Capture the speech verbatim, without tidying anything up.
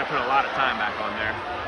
I put a lot of time back on there.